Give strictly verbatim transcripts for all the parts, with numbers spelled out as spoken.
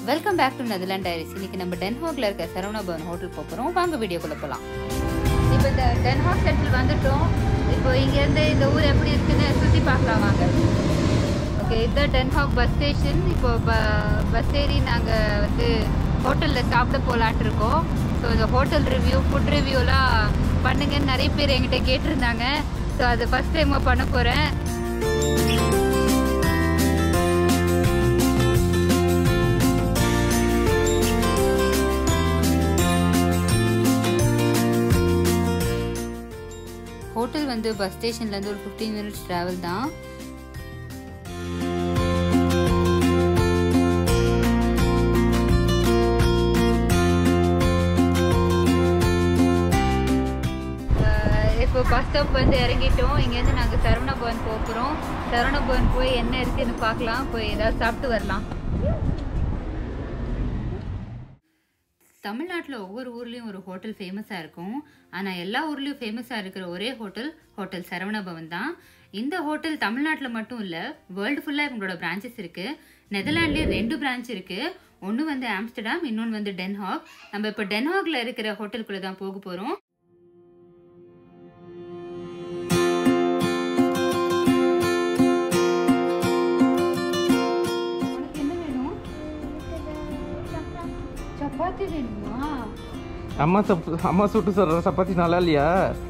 Welcome back to Netherlands Diaries. இன்னைக்கு நம்ம Den Hauge ல இருக்க Saravana Bhavan ஹோட்டல் போறோம். வாங்க வீடியோக்குள்ள போலாம். இப்போ இந்த Den Hauge செட்டில் வந்துட்டோம். இப்போ இங்க இருந்து இந்த ஊர் எப்படி இருக்குன்னு சுத்தி பார்க்கலாம் வாங்க. ஓகே, இது Den Hauge பஸ் ஸ்டேஷன். இப்போ பஸ் ஏறி நாங்க வந்து ஹோட்டல்ல சாப்பிட போலாம்னு இருக்கோம். ஸோ இந்த ஹோட்டல் ரிவ்யூ, ஃபுட் ரிவ்யூலாம் பண்ணுங்கன்னு நிறைய பேர் என்கிட்ட கேட்டிருந்தாங்க. ஸோ அது ஃபர்ஸ்ட் டைமாக பண்ண போறேன். ஹோட்டல் வந்து பஸ் ஸ்டேஷன்லேருந்து ஒரு ஃபிஃப்டீன் மினிட்ஸ் ட்ராவல் தான். இப்போ பஸ் ஸ்டாப் வந்து இறங்கிட்டோம். இங்கேருந்து நாங்கள் சரவணா பவன் போகிறோம். சரவணா பவன் போய் என்ன இருக்குன்னு பார்க்கலாம், போய் ஏதாவது சாப்பிட்டு வரலாம். தமிழ்நாட்டில் ஒவ்வொரு ஊர்லேயும் ஒரு ஹோட்டல் ஃபேமஸாக இருக்கும். ஆனால் எல்லா ஊர்லேயும் ஃபேமஸாக இருக்கிற ஒரே ஹோட்டல் ஹோட்டல் சரவணா பவன் தான். இந்த ஹோட்டல் தமிழ்நாட்டில் மட்டும் இல்லை, வேர்ல்டு ஃபுல்லாக இவங்களோட பிரான்ச்சஸ் இருக்குது. நெதர்லாண்ட்லேயே ரெண்டு பிரான்ச் இருக்குது. ஒன்று வந்து ஆம்ஸ்டர்டாம், இன்னொன்று வந்து டென் ஹாக். நம்ம இப்போ டென் ஹாகில் இருக்கிற ஹோட்டலுக்குள்ளே தான் போக போகிறோம். சப்பாத்தி வேணுமா? அம்மா சப் அம்மா சுட்டு சொல்ற சப்பாத்தி நல்லா இல்லையா?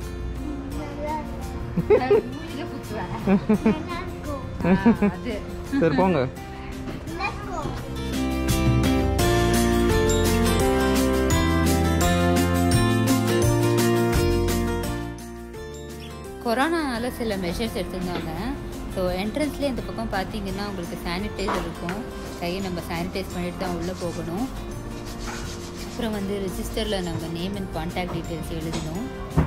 சரி போங்க. கொரோனானால சில மெஷர்ஸ் எடுத்திருந்தாங்க. ஸோ என்ட்ரன்ஸ்லேயே இந்த பக்கம் பார்த்தீங்கன்னா உங்களுக்கு சானிடைசர் இருக்கும். கையை நம்ம சானிடைஸ் பண்ணிட்டு தான் உள்ளே போகணும். அப்புறம் வந்து ரெஜிஸ்டரில் நம்ம நேம் அண்ட் கான்டாக்ட் டீட்டெயில்ஸ் எழுதணும்.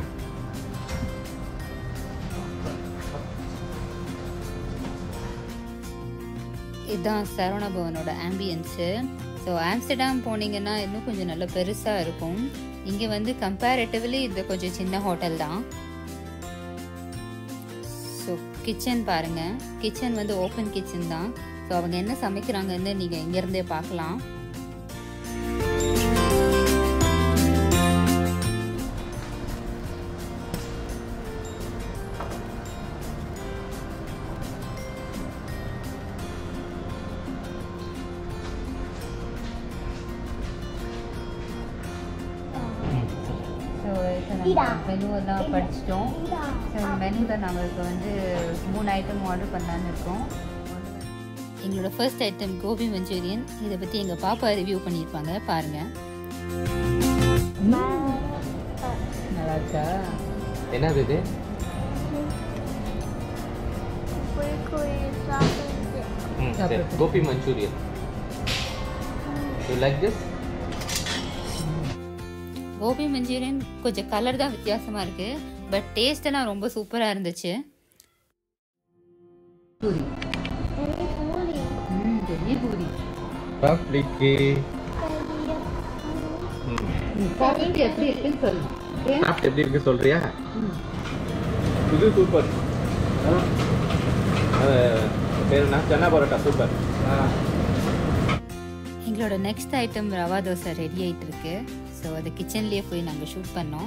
இதுதான் சரவணா பவனோட ஆம்பியன்ஸு. ஸோ ஆம்ஸ்டர்டாம் போனீங்கன்னா இன்னும் கொஞ்சம் நல்லா பெருசாக இருக்கும். இங்கே வந்து கம்பேரிட்டிவ்லி இது கொஞ்சம் சின்ன ஹோட்டல் தான். ஸோ கிச்சன் பாருங்கள், கிச்சன் வந்து ஓப்பன் கிச்சன் தான். ஸோ அவங்க என்ன சமைக்கிறாங்கன்னு நீங்கள் இங்கேருந்தே பார்க்கலாம். மெனுவெல்லாம் படிச்சிட்டோம். ஸோ இந்த மெனுவில் நம்மளுக்கு வந்து மூணு ஐட்டம் ஆர்டர் பண்ணலான்னு இருக்கோம். எங்களோட ஃபர்ஸ்ட் ஐட்டம் கோபி மஞ்சூரியன். இதை பற்றி எங்கள் பாப்பா ரிவ்யூ பண்ணியிருப்பாங்க, பாருங்கள். நல்லா இருக்கா? என்னது இது? Gobi manchurian. You like this? Gobi manchurian கொஞ்சம் கலர் தான் வித்தியாசமாக இருக்குது, பட் டேஸ்ட் எல்லாம் ரொம்ப சூப்பராக இருந்துச்சு. பூரி ம் பெரிய பூரி. பாப்ளிகே பாப்ளிகே எப்படி இருக்குன்னு சொல்லு. சாப்பிட்டு எப்படி இருக்கு சொல்றியா? இது சூப்பர். பேர் என்ன? சன்னா பரோட்டா. சூப்பர். எங்களோட next item rava dosa ready ஆகிட்டு இருக்கு. ஸோ அது கிச்சன்லேயே போய் நாங்கள் ஷூட் பண்ணோம்.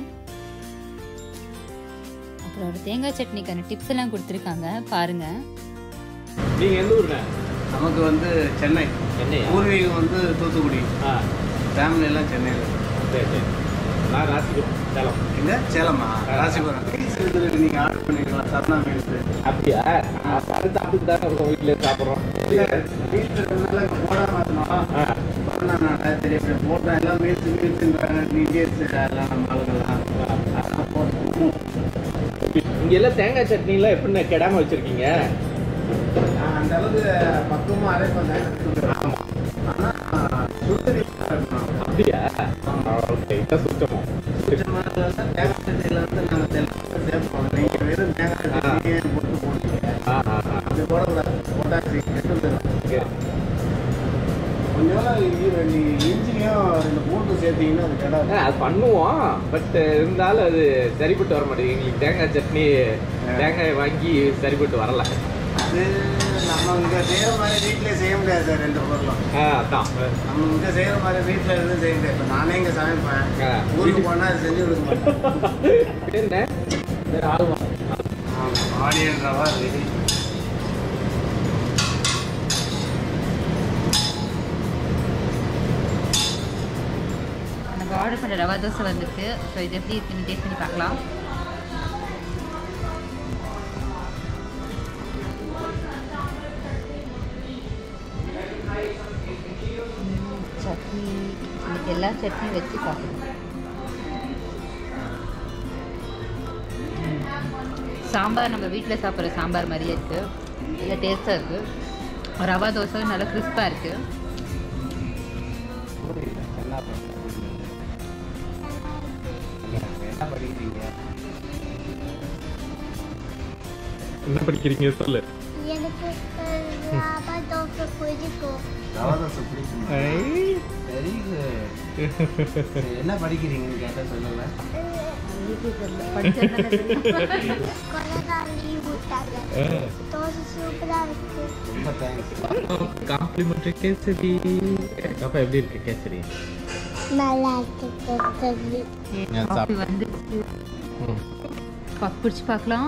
அப்புறம் ஒரு தேங்காய் சட்னிக்கான டிப்ஸ் எல்லாம் கொடுத்துருக்காங்க, பாருங்க. நீங்கள் எந்த ஊருங்க? நமக்கு வந்து சென்னை. சென்னை. பூர்வீகம் வந்து தூத்துக்குடி. ஆ, ஃபேமிலி எல்லாம் சென்னையில். சரி சரி. நான் ராசிபுரம், சேலம். எங்க? சேலமா? ராசிபுரம். நீங்கள் ஆர்டர் பண்ணிக்கலாம், சரணா மீல்ஸ். அப்படியா? அது சாப்பிட்டு தான் இருக்கோம், வீட்டில் சாப்பிட்றோம். வீட்டில் போடாமல் தெரிய போட்டோம் எல்லாம் மீல்ஸ் மீல்ஸுன்றாங்க. டிடிஎஸ் எல்லாம் நம்ம ஆளுங்கள்லாம் அதெல்லாம் போட்டு. இங்கே எல்லாம் தேங்காய் சட்னிலாம் எப்படின்னு கெடாமல் வச்சுருக்கீங்க? அந்த அளவுக்கு பக்குவமாக அரைப்போம் தேங்காய். ஆமாம், ஆனால் சுத்தரி இருக்கணும். அப்படியா? ஓகே, இதான் சுத்தமாக சுத்தமாக தேங்காய் சட்னியில் வந்து நாங்கள் தெளிவாக சேர்ப்போம். நீங்கள் வெறும் தேங்காய் சட்னியே போட்டு போடுவீங்க. அப்படி போடக்கூடாது, போட்டாச்சு கெட்டு போயிடும். கொஞ்சம் இஞ்சியும் ரெண்டு பூண்டு சேர்த்தீங்கன்னா அது கிடையாது. அது பண்ணுவோம், பட் இருந்தாலும் அது சரிப்பட்டு வர மாட்டேங்குது. எங்களுக்கு தேங்காய் சட்னி தேங்காய் வாங்கி சரிப்பட்டு வரல. அது நம்ம நம்ம இங்கே செய்கிற மாதிரி வீட்டிலே செய்ய முடியாது சார் ரெண்டு பொருளும். ஆ அதான் நம்ம இங்கே செய்கிற மாதிரி வீட்டில் எதுவும் செய்ய முடியாது. இப்போ நானே இங்கே சமைப்பேன், ஊருக்கு போனால் அது செஞ்சு கொடுக்க மாட்டேன். என்ன வேறு ஆகுமா? ஆமாம், ஆனியன் ரவா ரெடி. நம்ம ஆர்டர் பண்ணுற ரவா தோசை வந்துருக்கு. ஸோ இது எப்படி இருக்குன்னு டேஸ்ட் பண்ணி பார்க்கலாம். சட்னி இன்னைக்கு எல்லா சட்னியும் வச்சு சாப்பிடுவோம். சாம்பார் நம்ம வீட்டில் சாப்பிட்ற சாம்பார் மாதிரியே இருக்குது. நல்லா டேஸ்ட்டாக இருக்குது. ரவா தோசை நல்லா கிறிஸ்பாக இருக்குது. என்ன படிக்கிறீங்க சொல்லு. எனக்கு ரவா தோசை பிடிக்கும். ரவா தோசை பிடிக்கும். Very good. என்ன படிக்கிறீங்கன்னு கேட்டால் சொல்லலை. கொலகாலி விட்டாங்க. தோசை சூப்பராக இருக்கு. ரொம்ப தேங்க்ஸ். காம்ப்ளிமெண்ட்ரி கேசரி. அப்பா எப்படி இருக்கு கேசரி? நல்லா இருக்கு கேசரி. காஃபி வந்துடுச்சு. காஃபி பிடிச்சி பார்க்கலாம்.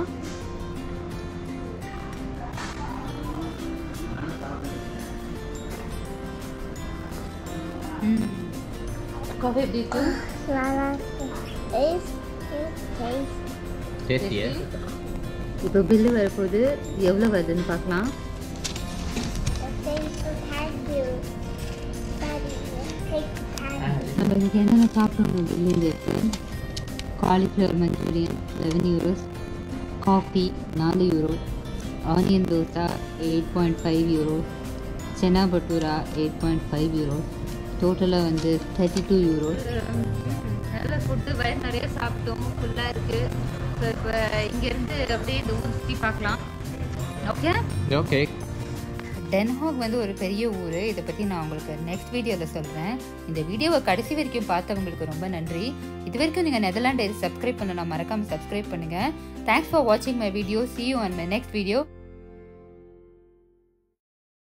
காஃபி எப்படி இருக்கு? நல்லா இருக்கு. Taste, taste, taste. டேஸ்டியா? இப்போ பில்லு வரப்போகுது. எவ்வளோ வருதுன்னு பார்க்கலாம். The taste of thank you. Daddy, take thank you. நம்ம இன்றைக்கி என்னென்ன சாப்பிடணும் பில்லுங்க இருக்குது. Cauliflower manchurian eleven euros, coffee நாலு euro, onion dosa eight point five euros, chana bhatura eight point five euros, டோட்டலாக வந்து தேர்ட்டி டூ யூரோஸ். நல்ல ஃபுட்டு வயிறு நிறைய சாப்பிட்டோம், ஃபுல்லாக இருக்குது. ஸோ இப்போ இங்கேருந்து அப்படியே இந்த ஊர் சுற்றி பார்க்கலாம். Okay okay. டென் ஹாக் வந்து ஒரு பெரிய ஊர். இதை பற்றி நான் உங்களுக்கு நெக்ஸ்ட் வீடியோவில் சொல்கிறேன். இந்த வீடியோவை கடைசி வரைக்கும் பார்த்தவங்களுக்கு ரொம்ப நன்றி. இது வரைக்கும் நீங்கள் நெதர்லாண்ட் டைரி சப்ஸ்கிரைப் பண்ணலாம், மறக்காமல் சப்ஸ்கிரைப் பண்ணுங்கள். தேங்க்ஸ் ஃபார் வாட்சிங் my video. see you on my next video.